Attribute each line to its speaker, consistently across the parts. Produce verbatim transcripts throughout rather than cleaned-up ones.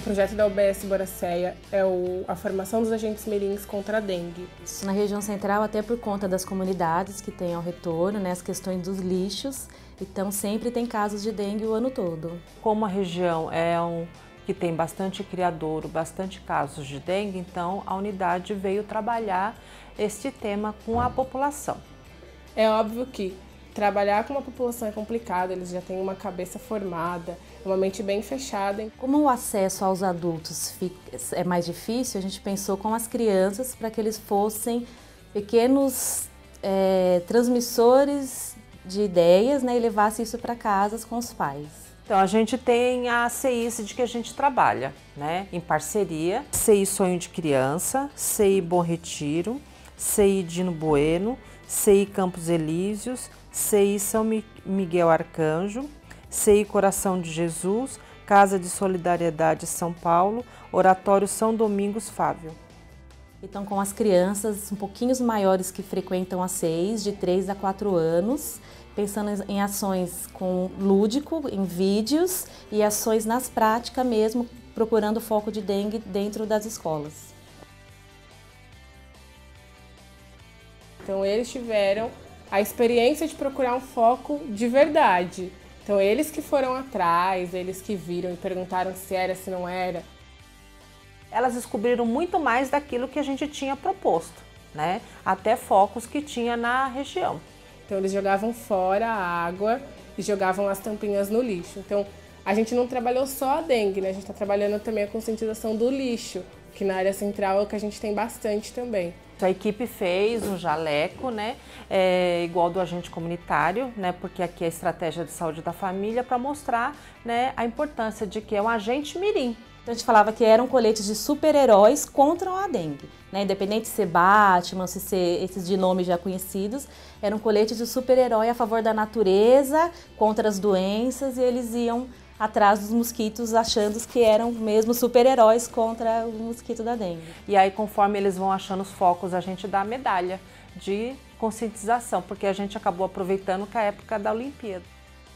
Speaker 1: O projeto da U B S Boracéia é o, a formação dos agentes mirins contra a dengue.
Speaker 2: Isso na região central, até por conta das comunidades que têm ao retorno, né, as questões dos lixos, então sempre tem casos de dengue o ano todo.
Speaker 3: Como a região é um que tem bastante criadouro, bastante casos de dengue, então a unidade veio trabalhar este tema com a população.
Speaker 1: É óbvio que trabalhar com uma população é complicado, eles já têm uma cabeça formada, uma mente bem fechada.
Speaker 2: Como o acesso aos adultos é mais difícil, a gente pensou com as crianças para que eles fossem pequenos é, transmissores de ideias, né, e levassem isso para casa com os pais.
Speaker 3: Então a gente tem a C I C de que a gente trabalha, né, em parceria, C I Sonho de Criança, C I Bom Retiro, C I Dino Bueno, C I Campos Elíseos, C I São Miguel Arcanjo, C I Coração de Jesus, Casa de Solidariedade São Paulo, Oratório São Domingos Fávio.
Speaker 2: Então, com as crianças um pouquinho maiores que frequentam a C I S, de três a quatro anos, pensando em ações com lúdico, em vídeos e ações nas práticas mesmo, procurando foco de dengue dentro das escolas.
Speaker 1: Então eles tiveram a experiência de procurar um foco de verdade. Então eles que foram atrás, eles que viram e perguntaram se era, se não era.
Speaker 3: Elas descobriram muito mais daquilo que a gente tinha proposto, né? Até focos que tinha na região.
Speaker 1: Então eles jogavam fora a água e jogavam as tampinhas no lixo. Então a gente não trabalhou só a dengue, né? A gente está trabalhando também a conscientização do lixo, que na área central é o que a gente tem bastante também.
Speaker 3: A equipe fez um jaleco, né, é, igual do agente comunitário, né, porque aqui é a estratégia de saúde da família, para mostrar, né, a importância de que é um agente mirim.
Speaker 2: Então a gente falava que eram coletes de super-heróis contra a dengue, né? Independente de ser Batman, se ser esses de nomes já conhecidos, eram coletes de super-herói a favor da natureza, contra as doenças, e eles iam atrás dos mosquitos, achando que eram mesmo super-heróis contra o mosquito da dengue.
Speaker 3: E aí, conforme eles vão achando os focos, a gente dá a medalha de conscientização, porque a gente acabou aproveitando que é a época da Olimpíada.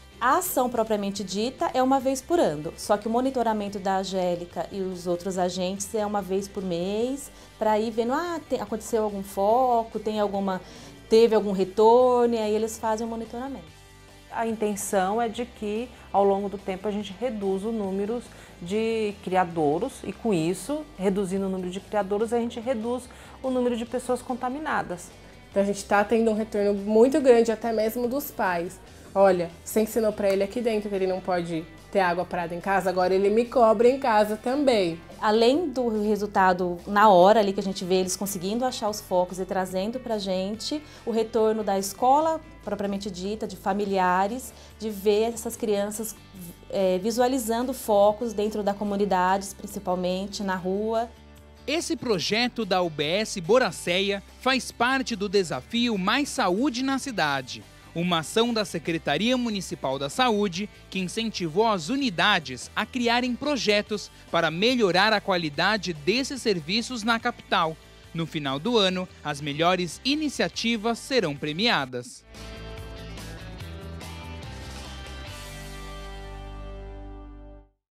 Speaker 2: A ação propriamente dita é uma vez por ano, só que o monitoramento da Angélica e os outros agentes é uma vez por mês, para ir vendo, ah, tem, aconteceu algum foco, tem alguma, teve algum retorno, e aí eles fazem o monitoramento.
Speaker 3: A intenção é de que, ao longo do tempo, a gente reduza o número de criadouros e, com isso, reduzindo o número de criadouros, a gente reduz o número de pessoas contaminadas.
Speaker 1: Então a gente está tendo um retorno muito grande, até mesmo dos pais. Olha, você ensinou para ele aqui dentro que ele não pode ter água parada em casa, agora ele me cobra em casa também.
Speaker 2: Além do resultado na hora ali que a gente vê eles conseguindo achar os focos e trazendo pra gente, o retorno da escola propriamente dita, de familiares, de ver essas crianças é, visualizando focos dentro da comunidade, principalmente na rua.
Speaker 4: Esse projeto da U B S Boracéia faz parte do desafio Mais Saúde na Cidade, uma ação da Secretaria Municipal da Saúde que incentivou as unidades a criarem projetos para melhorar a qualidade desses serviços na capital. No final do ano, as melhores iniciativas serão premiadas.